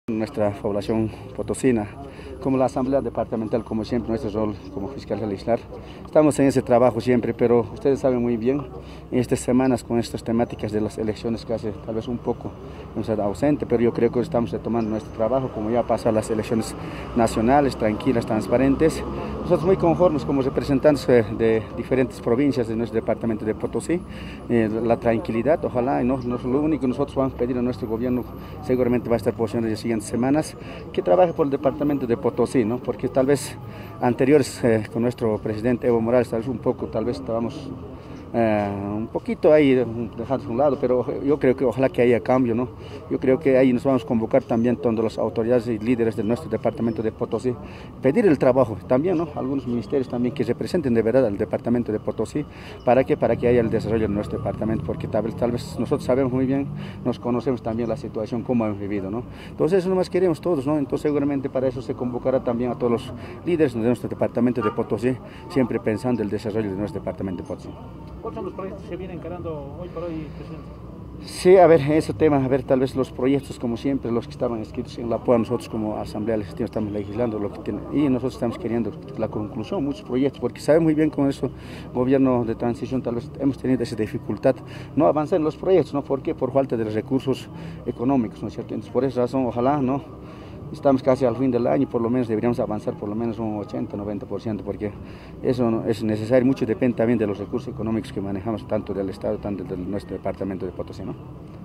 Nuestra población potosina, como la Asamblea Departamental, como siempre, nuestro rol como fiscal legislar. Estamos en ese trabajo siempre, pero ustedes saben muy bien, en estas semanas con estas temáticas de las elecciones que hace tal vez un poco hemos estado ausente, pero yo creo que estamos retomando nuestro trabajo, como ya pasan las elecciones nacionales, tranquilas, transparentes. Nosotros muy conformes como representantes de diferentes provincias de nuestro departamento de Potosí, la tranquilidad, ojalá, y no es lo único que nosotros vamos a pedir a nuestro gobierno, seguramente va a estar posicionado en las siguientes semanas, que trabaje por el departamento de Potosí, ¿no? Porque tal vez anteriores con nuestro presidente Evo Morales, tal vez un poco, tal vez estábamos un poquito ahí dejados a un lado, pero yo creo que ojalá que haya cambio, ¿no? Yo creo que ahí nos vamos a convocar también todas las autoridades y líderes de nuestro departamento de Potosí, pedir el trabajo también, ¿no? Algunos ministerios también que representen de verdad al departamento de Potosí, ¿para qué? Para que haya el desarrollo de nuestro departamento, porque tal vez nosotros sabemos muy bien, nos conocemos también la situación, cómo hemos vivido, ¿no? Entonces eso nomás queremos todos, ¿no? Entonces seguramente para eso se convocará también a todos los líderes de nuestro departamento de Potosí, siempre pensando en el desarrollo de nuestro departamento de Potosí. ¿Cuáles son los proyectos que se vienen encarando hoy por hoy, presidente? Sí, a ver, ese tema, a ver, tal vez los proyectos, como siempre, los que estaban escritos en la PUA, nosotros como Asamblea Legislativa estamos legislando lo que tiene, y nosotros estamos queriendo la conclusión, muchos proyectos, porque sabemos muy bien con eso, gobierno de transición, tal vez hemos tenido esa dificultad, no avanzar en los proyectos, ¿no? ¿Por qué? Por falta de recursos económicos, ¿no es cierto? Entonces, por esa razón, ojalá, ¿no? Estamos casi al fin del año, por lo menos deberíamos avanzar por lo menos un 80-90%, porque eso no es necesario, mucho depende también de los recursos económicos que manejamos tanto del Estado, tanto de nuestro departamento de Potosí, ¿no?